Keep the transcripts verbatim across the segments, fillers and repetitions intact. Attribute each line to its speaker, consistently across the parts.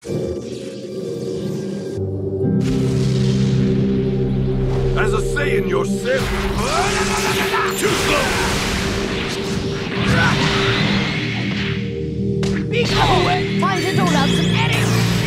Speaker 1: As a saying yourself. Too slow.
Speaker 2: Be going.
Speaker 3: Time to dole out some eddies.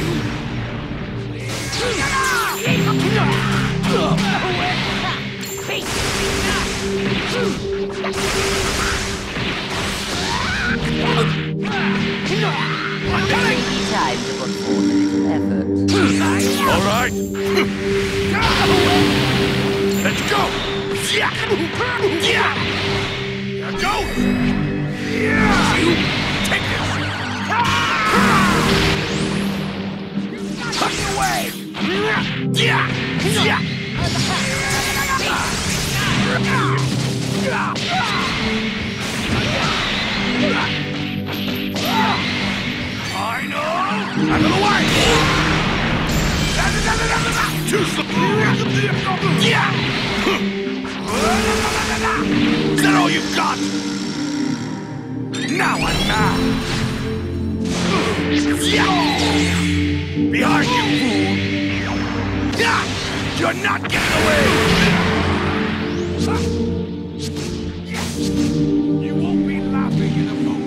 Speaker 3: Time to put forth a little effort.
Speaker 1: All right. Let's go. Yeah. Yeah. Here goes. Yeah. You take this. Tuck it away. Yeah. Yeah. I know. Out of the way. Too slow. Yeah. Is that all you've got? Now I'm mad. Yeah. Behind you, fool. Yeah. You're not getting away. You won't be laughing in a moment.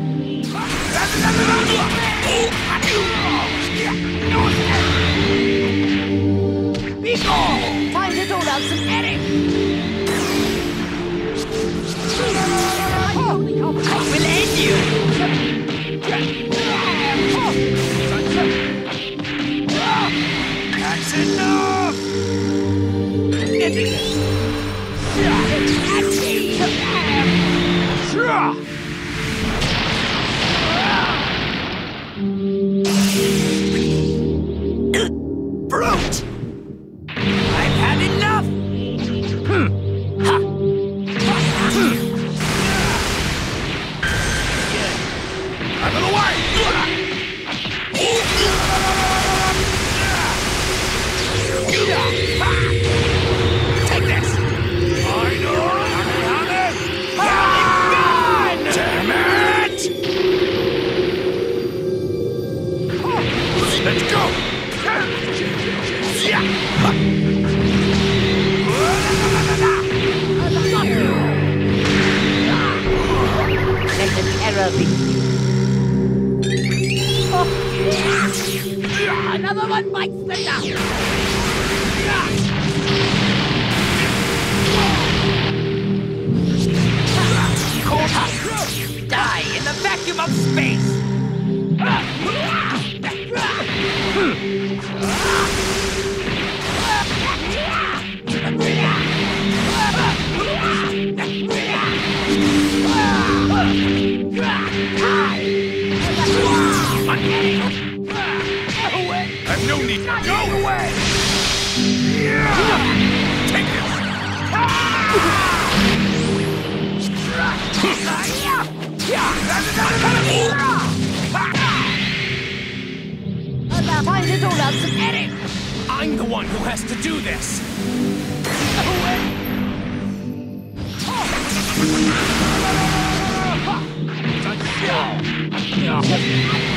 Speaker 2: Be gone.
Speaker 3: Time to dole out some eddies.
Speaker 2: We'll end you.
Speaker 1: That's enough. Sure.
Speaker 2: Brute! I've had enough! Hmm. Ha! Hmm.
Speaker 1: Out of the way! Take this! I know! Damn it! Let's go! Yeah!
Speaker 3: Let the terror be.
Speaker 2: Another one bites the dust! Die in the vacuum of space!
Speaker 1: I've no need to go away! Yeah! Take this!
Speaker 3: Time to dole out some eddies.
Speaker 2: I'm the one who has to do this!
Speaker 1: Yeah.